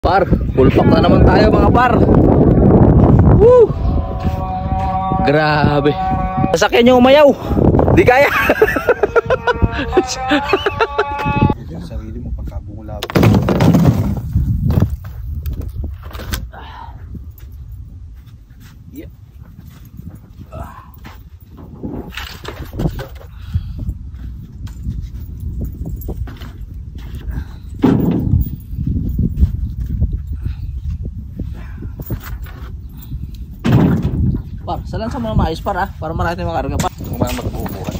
Par, full pack na naman tayo mga par. Woo! Grabe. Sasakyan yung umayaw. Di kaya. Sarili mo pagkabungulabo. Yeah. Par, salan sa mga maayos par para marami tayong makarga pa. Kung mga magbubuhat.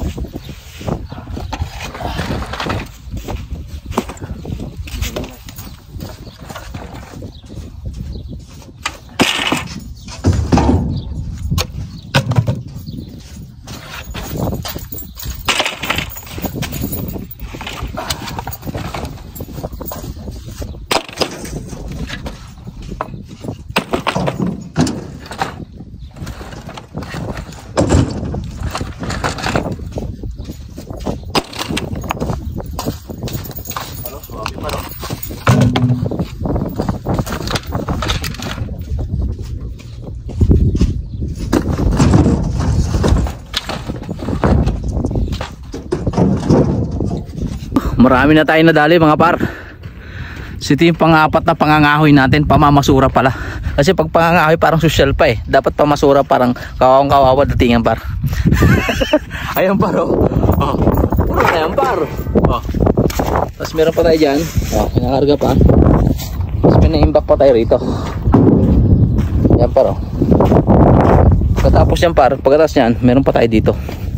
Marami na tayo nadali mga par. So ito yung pang-apat na pangangahoy natin. Pamamasura pala. Kasi pag pangangahoy parang social pa eh. Dapat pamasura parang kawawang-kawawa datingan par. Ayan par oh. Puro na yan par oh. Tapos meron pa tayo dyan oh, pinakarga pa. Tapos pinaimbak pa tayo rito. Yan par oh. Pagkatapos yan par, pagkatapos yan meron pa tayo dito.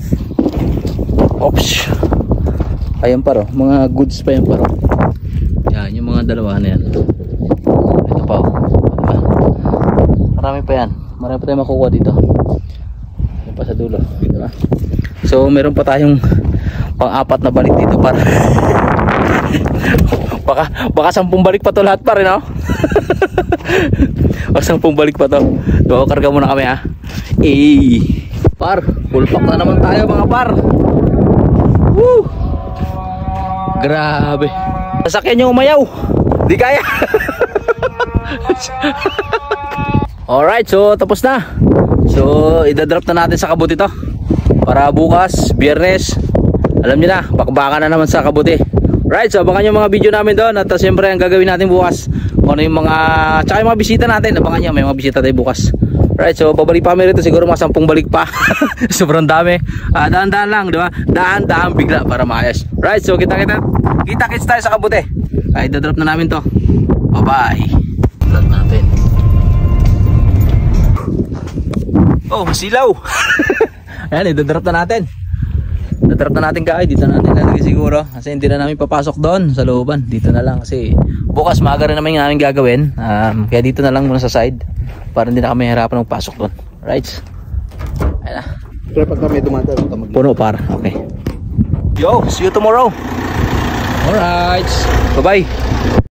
Oops. Ayan paro, mga goods pa yan paro. Yan, yung mga dalawa na yan. Ito pa oh. Diba? Marami pa yan. Marami pa tayong makukuha dito. Yan pa sa dulo. Diba? So meron pa tayong pang-apat na balik dito par. baka 10 balik pa to lahat par, no? Baka 10 balik pa to. So karga muna kami ha. Par, full pack na naman tayo mga par. Woo! Grabe. Sasakyan yung umayaw. Di kaya. Alright, so tapos na. So idadrop na natin sa kabuti to. Para bukas, Biyernes, alam niyo na, bakbakan na naman sa kabuti. Right, so abangan yung mga video namin doon. At siyempre ang gagawin natin bukas, kung ano yung mga, tsaka yung mga bisita natin. Abangan nyo, may mga bisita tayo bukas. Right, so babalik pa kami rito, siguro mga 10 balik pa. Sobrang dami. Dahan-dahan lang, di ba? Dahan-dahan bigla para maayos. Right, so kita-kits tayo sa kabuti. Ay, dadrop na namin to. Bye-bye. Vlog natin. Oh, silaw. Ayan, idadrop na natin. Dadrop na natin kaay. Dito na natin lalagay siguro. Kasi hindi na namin papasok doon sa looban. Dito na lang kasi bukas maaga rin naman yung namin gagawin. Kaya dito na lang muna sa side. Para hindi na kami hirapan magpasok doon. Right? Ayan na. Pero pag kami dumadaan, puno par. Okay. Yo, see you tomorrow. Alright. Bye-bye.